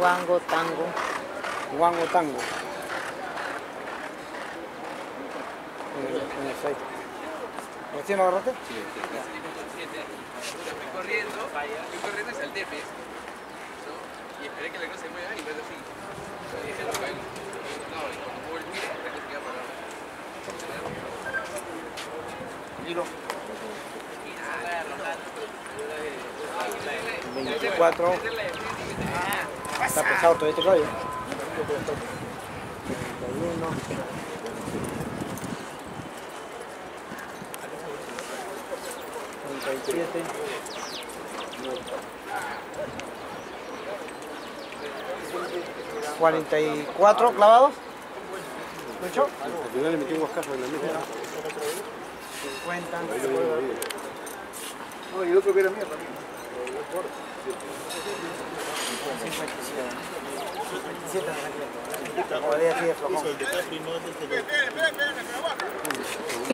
Guango, tango. Guango tango. En el 6. ¿Recién lo agarraste? Sí, fui corriendo y salté, ¿no? Y esperé que la cosa se mueva y luego así. Y dije, lo bailo. Y cuando muevo el pie, la cosa queda parada. Giro. 24. Está pesado todo este rollo. 31. 37. 44 clavados. ¿Escucho? Al final le metí un guascazo en la mesa. 50. No, y el otro que era mío también. 57. 57. Todavía sigue flojón.